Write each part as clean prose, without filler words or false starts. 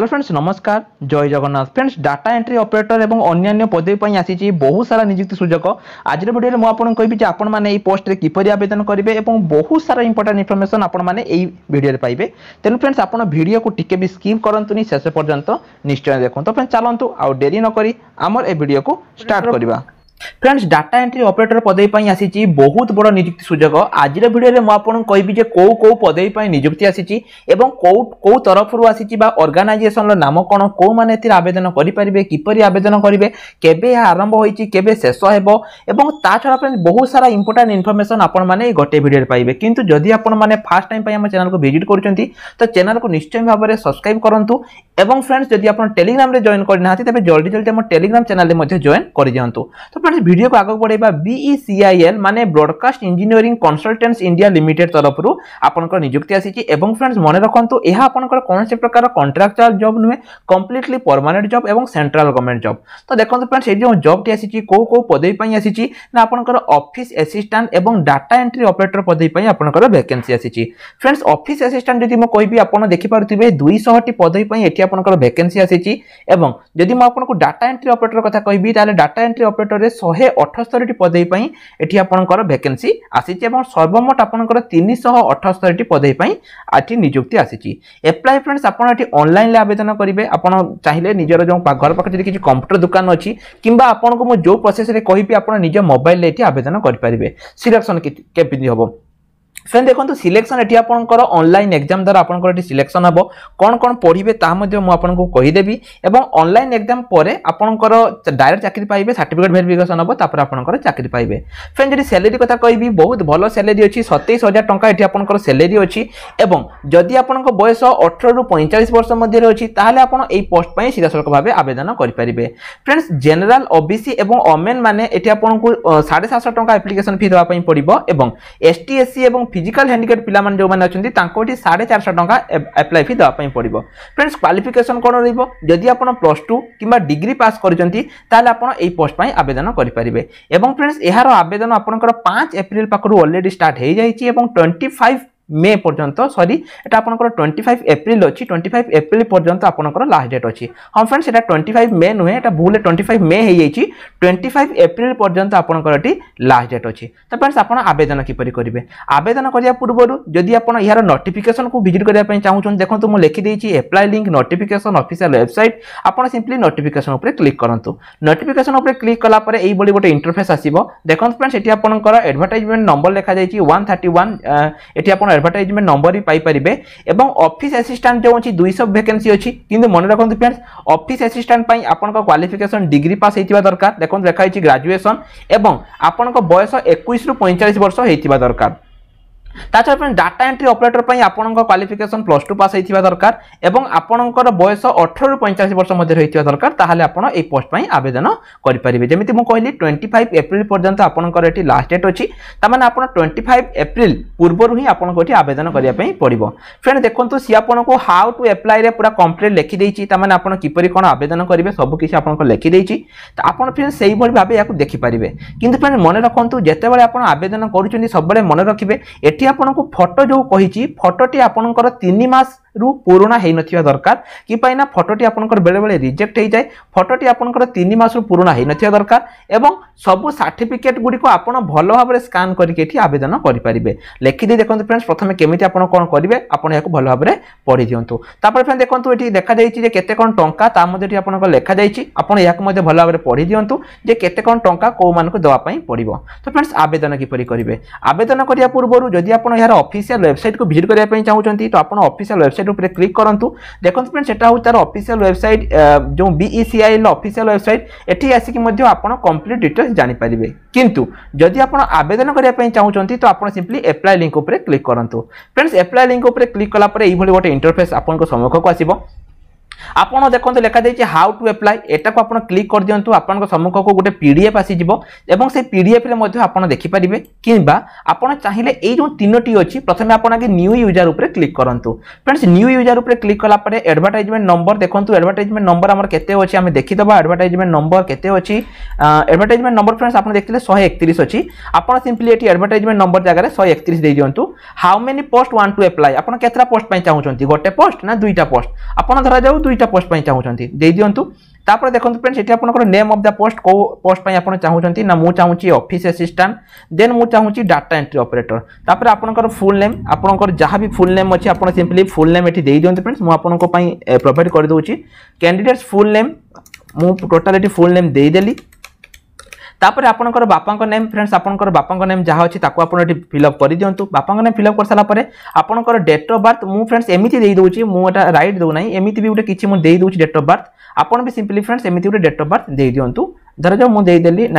Hello friends नमस्कार जय Jagannath friends data entry operator एवं अन्य पदवी पर आसी बहुत सारा नियुक्ति सुजोग आज वीडियो में आपको कहबी आपण मैंने पोस्ट में किपर आवेदन करेंगे और बहुत सारा इंपोर्टेंट इनफॉरमेशन आपण मैंने वीडियो पाइबे तेणु फ्रेंड्स आप वीडियो को टिके भी स्किप करंतुनी शेष पर्यंत निश्चय देखो तो फ्रेंड्स चलतु आ डेरी नक आमर ए वीडियो को स्टार्ट करवा। फ्रेंड्स डाटा एंट्री ऑपरेटर पदवी पर आसी बहुत बड़ नियुक्ति सुजोग आज वीडियो में मुझे कहबी जे कौ कौ पदवी पर नियुक्ति आसी कौ तरफ आसी ऑर्गेनाइजेशन नाम कौन कौ माने आवेदन करेंगे किपर आवेदन करेंगे केबे आरंभ होइछि केबे शेष हेबो एवं ता छड़ा फ्रेंड्स बहुत सारा इंपोर्टेंट इनफॉरमेशन आपण माने गोटे वीडियो पाइबे किंतु जदि आपण माने फर्स्ट टाइम हम चैनल को विजिट करछंती तो चैनल को निश्चय भाव में सब्सक्राइब करंतु एवं फ्रेंड्स जदि आपण टेलीग्राम रे जॉइन करना तबे जल्दी जल्दी हम टेलीग्राम चैनल में जॉइन कर दियंतु। तो फ्रेंड्स वीडियो को आगे बढ़ेबा बीईसीआईएल माने broadcast engineering consultants India limited तरफ रु आपनकर नियुक्ति आसी एवं फ्रेंड्स मन रखंतु एहा आपनकर कोनसे प्रकार कॉन्ट्रैक्चुअल जॉब नुहे कंप्लीटली परमानेंट जॉब एवं सेंट्रल गवर्नमेंट जॉब। तो देखंतु फ्रेंड्स ए जो जॉब टी आसी को पदवी पई आसी ना आपनकर ऑफिस असिस्टेंट एवं डाटा एंट्री ऑपरेटर पदवी पई आपनकर वैकेंसी आसी। फ्रेंड्स ऑफिस असिस्टेंट जदि म कहबी आपन देखि पारुथिबे 200 टी पदवी पई एठी आपनकर वैकेंसी आसी एवं जदि म आपनको डाटा एंट्री ऑपरेटर कथा कहबी ताले डाटा एंट्री ऑपरेटर रे 178 टी पदवी पई एठी आपनकर वैकेंसी आसी एवं सर्वमोट आपनकर 378 टी पदवी पई आठी नियुक्ति आसी। एप्लाई फ्रेंड्स आपन एठी ऑनलाइन ले आवेदन करिवे आपन चाहिले निजर जो घर पाखे जदि किछि कंप्यूटर दुकान अछि किंबा आपनको मो जो प्रोसेस रे कहिबी आपन निज मोबाइल ले एठी आवेदन करि परिबे। सिलेक्शन केपिदि हबो फ्रेंड देखो सिलेक्शन एटी आपनकर ऑनलाइन एग्जाम द्वारा आपनकर एटी सिलेक्शन हबो कोन कोन पढिबे ता मध्ये मु आपनको कहि देबी एवं ऑनलाइन एग्जाम परे आपनकर डायरेक्ट चाकरी पाइबे सर्टिफिकेट वेरिफिकेशन हबो तापर आपनकर चाकरी पाइबे। फ्रेंड जदि सैलरी कथा कहबी बहुत भलो सैलरी अछि 27000 टंका एटी आपनकर सैलरी अछि एवं जदि आपनकर बयस 18 रु 45 वर्ष मध्ये रे अछि ताहाले आपन एई पोस्ट पई सीधा सलक भाबे आवेदन करि परिबे। फ्रेंड्स जनरल ओबीसी एवं ओमेन माने एटी आपनको 750 टंका एप्लीकेशन फी देबा पई पड़िबो एवं एसटी एससी एवं फिजिकल हैंडिकैप पिला मान जो माने अछंती तांको एटी 450 टंका अप्लाई फी दवा पई पड़िबो। फ्रेंड्स क्वालिफिकेशन कोन रहइबो जदि आपण +2 किबा डिग्री पास करचंती ताले आपण एई पोस्ट पई आवेदन करि परिबे एवं फ्रेंड्स एहारो आवेदन आपनकर 5 अप्रैल पाखरु ऑलरेडी स्टार्ट हे जाईची एवं 25 मे पर्यंत सॉरी एटा आपनकर 25 अप्रैल अछि 25 अप्रैल पर्यंत आपनकर लास्ट डेट अछि। हां फ्रेंड्स एटा 25 मे नुहे एटा भूले 25 मे हे जाईची 25 अप्रैल पर्यंत आपनकर एटी लास्ट डेट अछि। तो फ्रेंड्स आपण आवेदन किपरि करिवे आवेदन करिया पूर्वरु जदि आपण यार नोटिफिकेशन को विजिट करिया पई चाहउछन देखंतु मु लिखि देइची apply link notification official website आपण सिंपली नोटिफिकेशन ऊपर क्लिक करंतु। नोटिफिकेशन ऊपर क्लिक कला परे एई बडी गोटे इंटरफेस आसीबो देखंतु फ्रेंड्स एटी आपनकर एडवर्टाइजमेंट नंबर लिखा जाईची 131 एटी आपण एडवर्टाइजमेंट नंबर भी पाई परिबे एवं ऑफिस असिस्टेंट जो अछि 200 वैकेंसी अछि किंतु मन रखंतु फ्रेंड्स ऑफिस असिस्टेंट पई आपन को क्वालिफिकेशन डिग्री पास हेतिबा दरकार देखंतु लेखा अछि ग्रेजुएशन एवं आपन को बयस 21 रु 45 वर्ष हेतिबा दरकार। ताछा फ्रेंड डाटा एंट्री ऑपरेटर पई आपनका क्वालिफिकेशन +2 पास हेतिबा दरकार एवं आपनकर बयस 18 रु 45 वर्ष मध्ये हेतिबा दरकार ताहाले आपण ए पोस्ट पई आवेदन करि परिबे। जेमिति मु कहली 25 अप्रैल पर्यंत आपनकर एटी लास्ट डेट अछि ता माने आपण 25 अप्रैल पूर्वरु ही आपनको एटी आवेदन करिया पई पड़िबो। फ्रेंड देखंतु सी आपनको हाउ टू अप्लाई रे पूरा कंप्लीट लिखि देइछि ता माने आपण किपरि कोन आवेदन करिवे सब किछि आपनको लिखि देइछि त आपण फ्रेंड सेही भली भाबे याकु देखि परिबे किंतु फ्रेंड मन रखंतु जेते बेले आपण आवेदन करूचंदी सब बेले मन रखिबे एटी आपनको फोटो जो कहिछि फोटोटी आपनकर 3 मास रु पुराना हे नथिया दरकार कि पाइना फोटोटी आपनकर बेले बेले रिजेक्ट हे जाय फोटोटी आपनकर 3 मास रु पुराना हे नथिया दरकार एवं सब सर्टिफिकेट गुडी को आपण भलो भाबरे स्कैन करके एठी आवेदन करि परिबे। लिखि दे देखंतु फ्रेंड्स प्रथमे केमिति आपण कोन करिवे आपण याको भलो भाबरे पढि दियंतु तापर फ्रेंड देखंतु एठी देखा जायछि जे केते कोन टंका ता मध्ये एठी आपनकर लेखा जायछि आपण याको मध्ये भलो भाबरे पढि दियंतु जे केते कोन टंका को मान को दवा पई पड़िबो। तो फ्रेंड्स आवेदन किपरि करिवे आवेदन करिया पूर्वरु जदि आपण यार ऑफिशियल वेबसाइट को विजिट करिया पई चाहउचंती तो आपण ऑफिशियल वेबसाइट ऊपर क्लिक करंतु देखंतु फ्रेंड्स एटा हो तार ऑफिशियल वेबसाइट जो बीईसीआईएल ऑफिशियल वेबसाइट एठी आसी कि मध्ये आपण कंप्लीट डिटेल्स जानि परिबे किंतु जदि आपण आवेदन करिया पई चाहउचंती तो आपण सिंपली अप्लाई लिंक ऊपर क्लिक करंतु। फ्रेंड्स अप्लाई लिंक ऊपर क्लिक कला परे एई भली गोटे इंटरफेस आपनको सम्मुख को आसीबो आपण देखंतु लेखा जायछि हाउ टू अप्लाई एटा को आपण क्लिक कर दियंतु आपन सम्मुख को गोटे पीडीएफ आसी जिवो एवं से पीडीएफ रे मध्ये आपण देखि परिबे किबा आपण चाहिले एई जो तीनोटी अछि प्रथमे आपण आगे न्यू यूजर ऊपर क्लिक करंतु। फ्रेंड्स न्यू यूजर ऊपर क्लिक कला परे एडवर्टाइजमेंट नंबर देखंतु एडवर्टाइजमेंट नंबर हमर केते अछि हमें देखि दबा एडवर्टाइजमेंट नंबर केते अछि एडवर्टाइजमेंट नंबर फ्रेंड्स आपण देखिले 131 अछि आपण सिंपली एटी एडवर्टाइजमेंट नंबर जगह रे 131 देइ दियंतु। How many post want to apply आपण केतरा पोस्ट पय चाहउछंती गोटे पोस्ट ना दुईटा पोस्ट आपण धरा जाऊ दुईटा पोस्ट पई चाहूचंती दे दियंतु तापर देखंतु फ्रेंड्स एठी आपनकर नेम ऑफ द पोस्ट को पोस्ट पई आपन चाहूचंती ना मु चाहूची ऑफिस असिस्टेंट देन मु चाहूची डाटा एंट्री ऑपरेटर तापर आपनकर फुल नेम आपनकर जहां भी फुल नेम अछि आपन सिंपली फुल नेम एठी दे दियंतु फ्रेंड्स मु आपनको पई प्रोवाइड कर दोची कैंडिडेट्स फुल नेम मु टोटल एठी फुल नेम दे देली तापर आपनकर बापांक नेम फ्रेंड्स आपनकर बापांक नेम जहाँ अच्छी ताको आपन एठी फिलअप कर दियंतु बापांक नेम फिलअप कर साला परे आपनकर डेट ऑफ बर्थ मु फ्रेंड्स एमिति देई दोची मु एटा राइट दउ नाही एमिति भी उटे किछि मु देई दोची डेट ऑफ बर्थ आपन भी सिंपली फ्रेंड्स एमिति उटे डेट ऑफ बर्थ देई दियंतु धर जो मु देई देली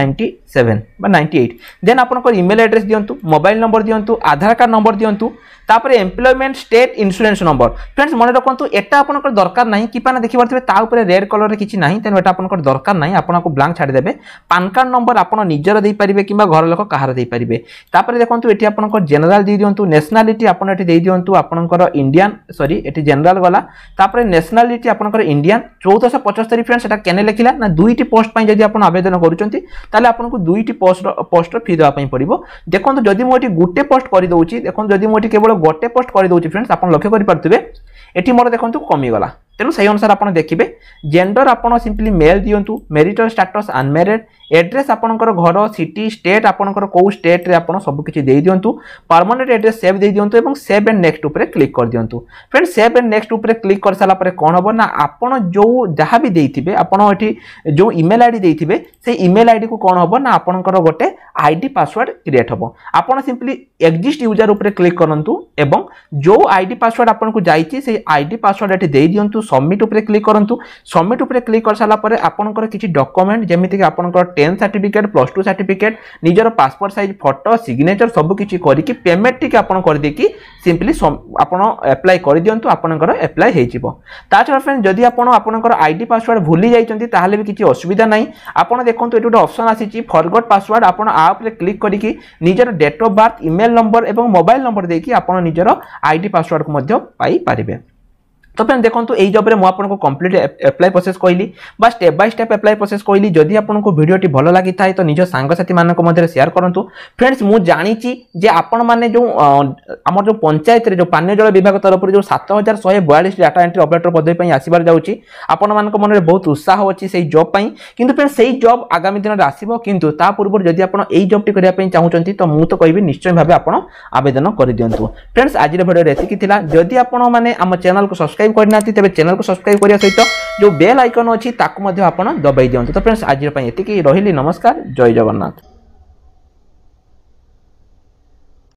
1997 बा 98 देन आपनकर ईमेल एड्रेस दियंतु मोबाइल नंबर दियंतु आधार कार्ड नंबर दियंतु तापर employment state insurance number friends मन रखंतु एटा आपनकर दरकार नाही कि पाना देखि परथिबे ता ऊपर रेड कलर रे किछि नाही तेन एटा आपनकर दरकार नाही आपनको ब्लैंक छाडी देबे पान कार्ड नंबर आपन निजर देई परिबे किबा घर लोक कहार देई परिबे तापर देखंतु एठी आपनकर जनरल दे दियंतु नेशनलिटी आपन एठी देई दियंतु आपनकर इंडियन सॉरी एठी जनरल गला तापर नेशनलिटी आपनकर इंडियन 1475 फ्रेंड्स एटा केने लेखिला ना दुईटी पोस्ट पई जदि आपन आवेदन करूचंती ताले आपनको दुईटी पोस्ट फी देबा पई पड़िबो देखंतु जदि मो एठी गुटे पोस्ट करि दउची देखंतु जदि मो एठी केवल गोटे पोस्ट कर दउची फ्रेंड्स आपन लक्ष्य करि पारथिबे एठी मोर देखंतु कमी गला तेनु सही अनुसार आपन देखिबे जेंडर आपन सिंपली मेल दियंतु मैरिटल स्टेटस अनमैरिड एड्रेस आपनकर घर सिटी स्टेट आपनकर को स्टेट रे आपन सब किछि देई दियंतु परमानेंट एड्रेस सेव देई दियंतु एवं सेव एंड नेक्स्ट ऊपर क्लिक कर दियंतु फ्रेंड्स सेव एंड नेक्स्ट ऊपर क्लिक कर साला परे कोन होबो ना आपन जो जहां भी देइथिबे आपन एठी जो ईमेल आईडी देइथिबे से ईमेल आईडी को कोन होबो ना आपनकर गोटे आईडी पासवर्ड क्रिएट होबो आपन सिंपली एग्जिस्ट यूजर ऊपर क्लिक करंतु एवं जो आईडी पासवर्ड आपन को जाईची से आईडी पासवर्ड एठी देई दियंतु सबमिट ऊपर क्लिक करंतु सबमिट ऊपर क्लिक कर साला परे आपनकर किछि डॉक्यूमेंट जेमिति कि आपनकर 10 सर्टिफिकेट प्लस 2 सर्टिफिकेट निजर पासपोर्ट साइज फोटो सिग्नेचर सब किछि करी कि पेमेंट टिक आपन कर दे कि सिंपली आपन अप्लाई कर दियंतु आपनकर अप्लाई हे जिवो ता छडा फ्रेंड जदि आपन आपनकर आईडी पासवर्ड भूली जाइचंती ताहाले भी किछि असुविधा नाही आपन देखंतु एटु ऑप्शन आसीची फॉरगॉट पासवर्ड आपन आप रे क्लिक करी कि निजर date of birth email number एवं मोबाइल नंबर दे कि आपन निजर आईडी पासवर्ड को मध्य पाई पारिबे तो फ्रेंड देखो यही जॉब रे मु आपको कंप्लीट अप्लाई प्रोसेस कहली बा step by step apply process कहली जदि आपको वीडियोटी भल लगी थाए तो निज सांगसाथी मानक मध्य शेयर करंतु फ्रेंड्स मु जानी जे आपण माने जो हमर जो पंचायत रे जो पानी जल विभाग तरफ जो 7142 डाटा एंट्री ऑपरेटर पदवी पई आसीबार जाउची आपण मानक मन रे बहुत उत्साह अछि सेही जॉब पई किंतु फ्रेंड्स सेही जॉब आगामी दिन रे आसीबो किंतु ता पूर्व जदि आपण एही जॉब टी करिया पई चाहूचंती तो मु तो कहबी निश्चय भाबे आपण आवेदन करि दियंतु फ्रेंड्स आज रे वीडियो रे एतिकी थिला जदि आपण माने हम चैनल को सब्सक्राइब करना तेरे चैनल को सब्सक्राइब करिया सहित जो बेल आइकन अछि ताकू मध्ये आपण दबाई दियंतु तो फ्रेंड्स आज रे पई एतिकी रहिली नमस्कार जय जगन्नाथ।